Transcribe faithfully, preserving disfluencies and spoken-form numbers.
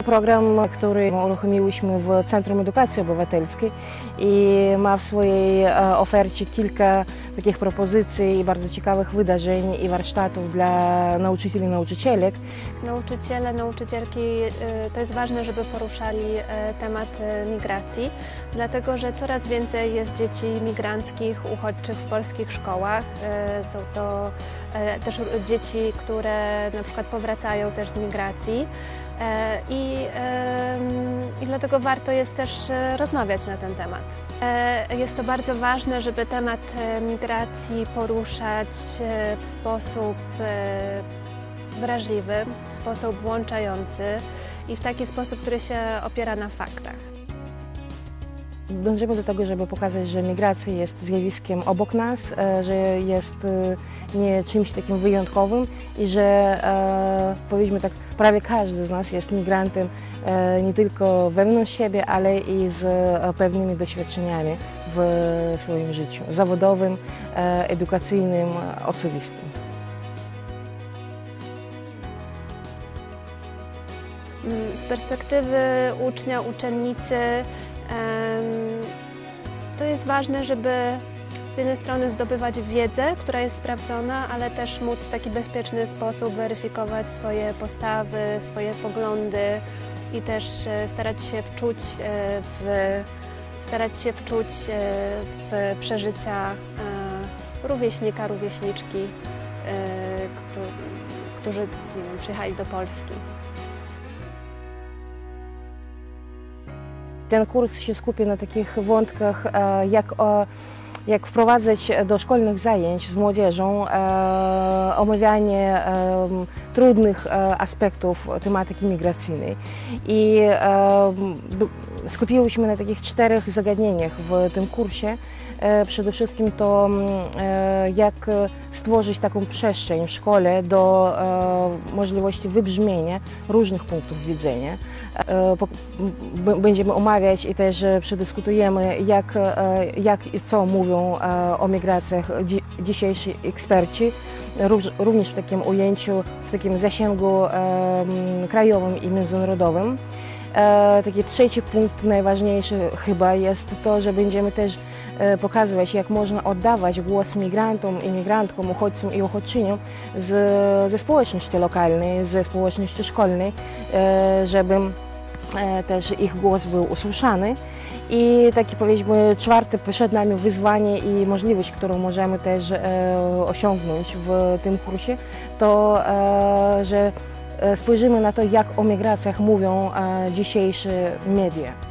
Program, który uruchomiłyśmy w Centrum Edukacji Obywatelskiej i ma w swojej ofercie kilka takich propozycji i bardzo ciekawych wydarzeń i warsztatów dla nauczycieli i nauczycielek. Nauczyciele, nauczycielki, to jest ważne, żeby poruszali temat migracji, dlatego że coraz więcej jest dzieci migranckich, uchodźczych w polskich szkołach. Są to też dzieci, które na przykład powracają też z migracji. I, I dlatego warto jest też rozmawiać na ten temat. Jest to bardzo ważne, żeby temat migracji poruszać w sposób wrażliwy, w sposób włączający i w taki sposób, który się opiera na faktach. Dążymy do tego, żeby pokazać, że migracja jest zjawiskiem obok nas, że jest nie czymś takim wyjątkowym i że powiedzmy tak, prawie każdy z nas jest migrantem nie tylko wewnątrz siebie, ale i z pewnymi doświadczeniami w swoim życiu zawodowym, edukacyjnym, osobistym. Z perspektywy ucznia, uczennicy to jest ważne, żeby z jednej strony zdobywać wiedzę, która jest sprawdzona, ale też móc w taki bezpieczny sposób weryfikować swoje postawy, swoje poglądy i też starać się wczuć w, starać się wczuć w przeżycia rówieśnika, rówieśniczki, którzy nie wiem, przyjechali do Polski. Ten kurs się skupia na takich wątkach, jak, jak wprowadzać do szkolnych zajęć z młodzieżą omawianie trudnych aspektów tematyki migracyjnej. I skupiłyśmy na takich czterech zagadnieniach w tym kursie. Przede wszystkim to, jak stworzyć taką przestrzeń w szkole do możliwości wybrzmienia różnych punktów widzenia. Będziemy omawiać i też przedyskutujemy, jak, jak i co mówią o migracjach dzisiejsi eksperci, również w takim ujęciu, w takim zasięgu krajowym i międzynarodowym. Taki trzeci punkt, najważniejszy chyba, jest to, że będziemy też pokazywać, jak można oddawać głos migrantom, imigrantkom, uchodźcom i uchodźczyniom z, ze społeczności lokalnej, ze społeczności szkolnej, żeby też ich głos był usłyszany. I takie, powiedzmy, czwarte przed nami wyzwanie i możliwość, którą możemy też osiągnąć w tym kursie, to, że spojrzymy na to, jak o migracjach mówią dzisiejsze media.